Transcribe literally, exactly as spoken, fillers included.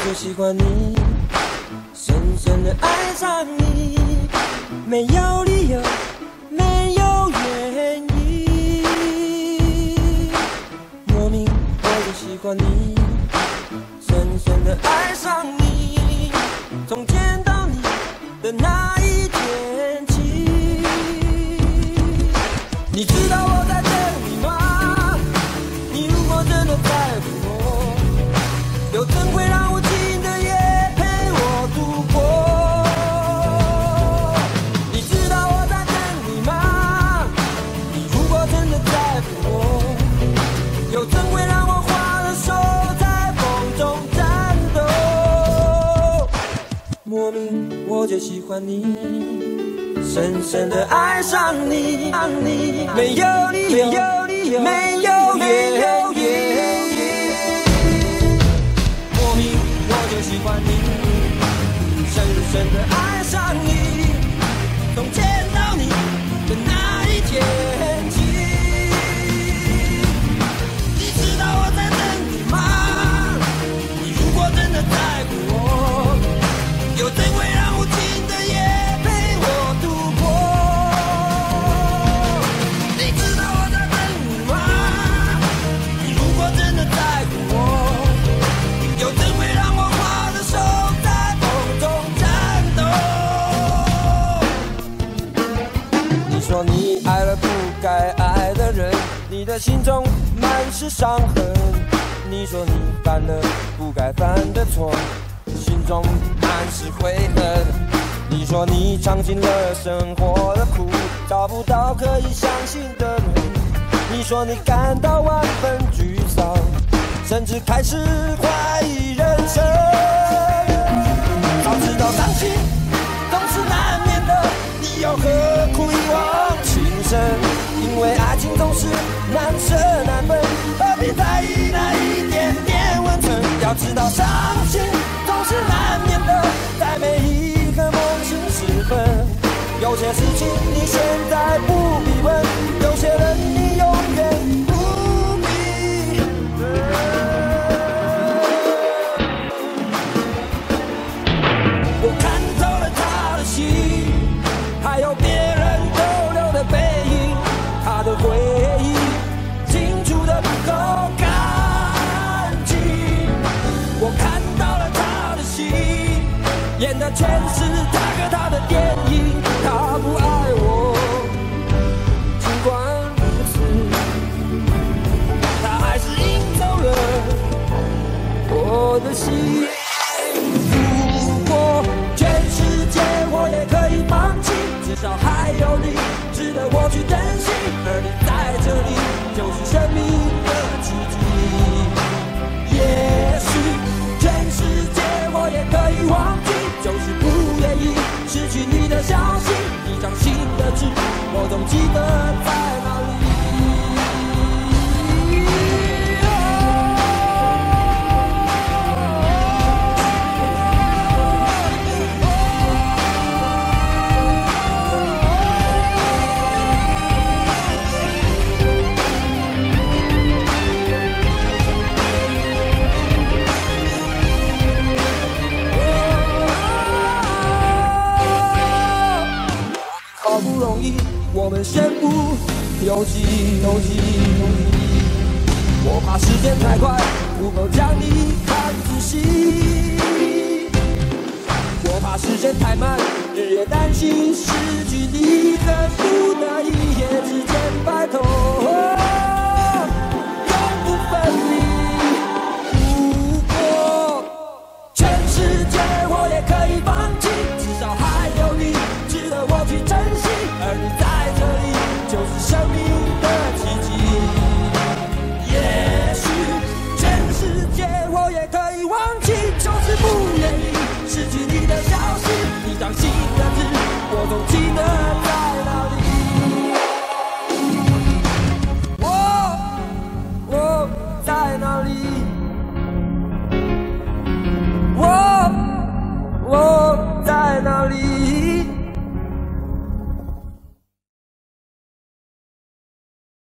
就喜欢你，深深的爱上你，没有理由，没有原因，莫名我就喜欢你，深深的爱上你，从见到你的那一天起。你知道我在等你吗？你如果真的在乎我，又怎会让无情的夜陪我度过？你知道我在等你吗？你如果真的在乎我，又怎会让我花了手在风中颤抖？莫名我就喜欢你，深深的爱上你，没有理由，没有原因，莫名我就喜欢你，深深的爱上你，从见到你的那一天起。你知道我在等你吗？你如果真的在乎我，又怎会让无情的夜陪我度过？你知道我在等你吗？你如果真的在乎我，又怎会让我花的手在风中颤抖？你说你爱了不该爱的人，你的心中满是伤痕。你说你犯了不该犯的错，心中满是悔恨。你说你尝尽了生活的苦，找不到可以相信的人。你说你感到万分沮丧，甚至开始怀疑人生。早知道伤心总是难免的，你又何苦一往情深？因为爱情总是难舍难分，何必在意那一点点温存？要知道伤心总是难免的，在每一个梦醒时分。有些事情你现在不必问，有些人你永远不必问。我看透了他的心，还有别人逗留的背影，他的回忆清楚的不够干净。我看到了他的心，演的全是他和他的电影。他不爱我，尽管如此，他还是赢走了我的心。如果全世界我也可以放弃，至少还有你值得我去珍惜，而你在这里就是生命的奇迹。也许全世界我也可以忘记，就是不愿意失去你的消息，一张新的纸，我总记得在哪里。好不容易我们身不由己，由己，我怕时间太快，不够将你看仔细。我怕时间太慢，日夜担心失去你的心。